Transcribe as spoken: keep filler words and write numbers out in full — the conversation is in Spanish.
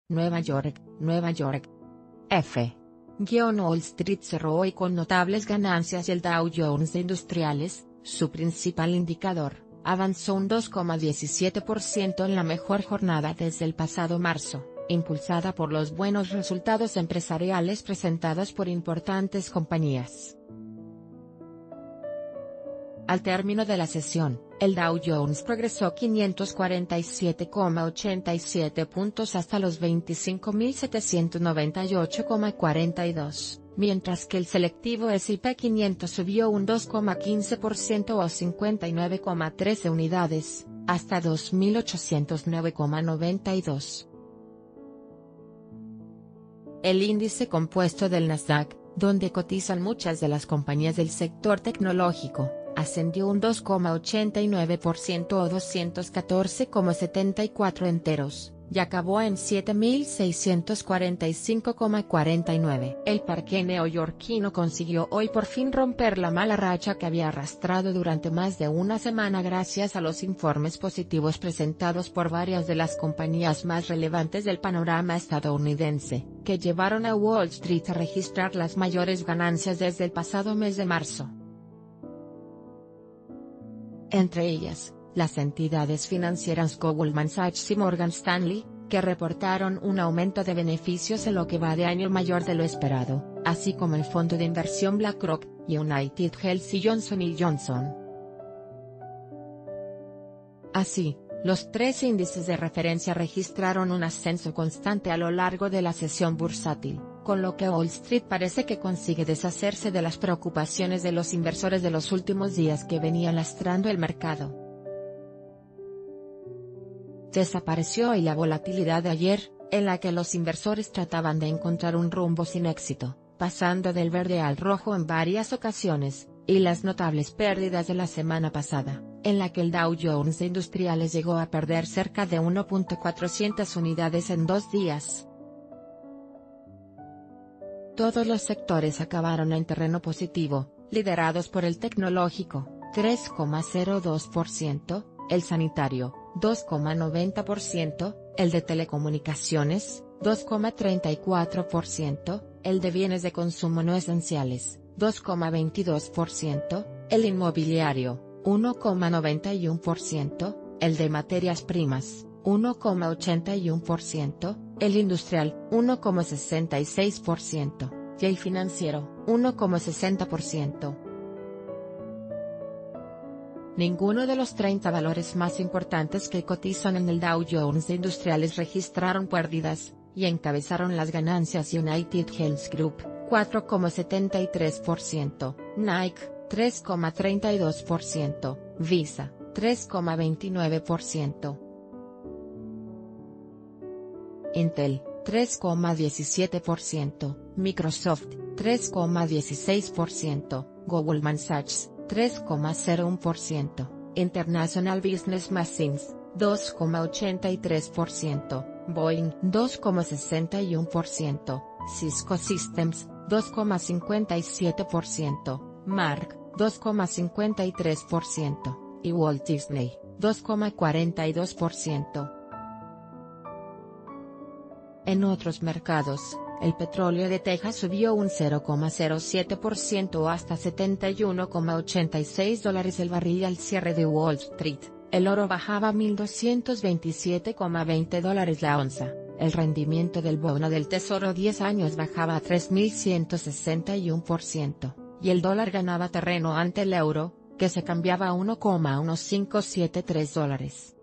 Nueva York, Nueva York. F. Wall Street cerró hoy con notables ganancias y el Dow Jones de Industriales, su principal indicador, avanzó un dos coma diecisiete por ciento en la mejor jornada desde el pasado marzo, impulsada por los buenos resultados empresariales presentados por importantes compañías. Al término de la sesión, el Dow Jones progresó quinientos cuarenta y siete coma ochenta y siete puntos hasta los veinticinco mil setecientos noventa y ocho coma cuarenta y dos, mientras que el selectivo ese y pe quinientos subió un dos coma quince por ciento o cincuenta y nueve coma trece unidades, hasta dos mil ochocientos nueve coma noventa y dos. El índice compuesto del Nasdaq, donde cotizan muchas de las compañías del sector tecnológico, ascendió un dos coma ochenta y nueve por ciento o doscientos catorce coma setenta y cuatro enteros, y acabó en siete mil seiscientos cuarenta y cinco coma cuarenta y nueve. El parque neoyorquino consiguió hoy por fin romper la mala racha que había arrastrado durante más de una semana gracias a los informes positivos presentados por varias de las compañías más relevantes del panorama estadounidense, que llevaron a Wall Street a registrar las mayores ganancias desde el pasado mes de marzo. Entre ellas, las entidades financieras Goldman Sachs y Morgan Stanley, que reportaron un aumento de beneficios en lo que va de año mayor de lo esperado, así como el fondo de inversión BlackRock, United Health y Johnson y Johnson. Así, los tres índices de referencia registraron un ascenso constante a lo largo de la sesión bursátil, con lo que Wall Street parece que consigue deshacerse de las preocupaciones de los inversores de los últimos días que venían lastrando el mercado. Desapareció hoy la volatilidad de ayer, en la que los inversores trataban de encontrar un rumbo sin éxito, pasando del verde al rojo en varias ocasiones, y las notables pérdidas de la semana pasada, en la que el Dow Jones de Industriales llegó a perder cerca de uno punto cuatrocientas unidades en dos días. Todos los sectores acabaron en terreno positivo, liderados por el tecnológico, tres coma cero dos por ciento, el sanitario, dos coma noventa por ciento, el de telecomunicaciones, dos coma treinta y cuatro por ciento, el de bienes de consumo no esenciales, dos coma veintidós por ciento, el inmobiliario, uno coma noventa y uno por ciento, el de materias primas, uno coma ochenta y uno por ciento, el industrial, uno coma sesenta y seis por ciento, y el financiero, uno coma sesenta por ciento. Ninguno de los treinta valores más importantes que cotizan en el Dow Jones de Industriales registraron pérdidas, y encabezaron las ganancias United Health Group, cuatro coma setenta y tres por ciento, Nike, tres coma treinta y dos por ciento, Visa, tres coma veintinueve por ciento. Intel, tres coma diecisiete por ciento, Microsoft, tres coma dieciséis por ciento, Goldman Sachs, tres coma cero uno por ciento, International Business Machines, dos coma ochenta y tres por ciento, Boeing, dos coma sesenta y uno por ciento, Cisco Systems, dos coma cincuenta y siete por ciento, Mark, dos coma cincuenta y tres por ciento, y Walt Disney, dos coma cuarenta y dos por ciento. En otros mercados, el petróleo de Texas subió un cero coma cero siete por ciento hasta setenta y uno coma ochenta y seis dólares el barril al cierre de Wall Street, el oro bajaba a mil doscientos veintisiete coma veinte dólares la onza, el rendimiento del bono del Tesoro diez años bajaba a tres mil ciento sesenta y uno por ciento, y el dólar ganaba terreno ante el euro, que se cambiaba a uno coma mil quinientos setenta y tres dólares.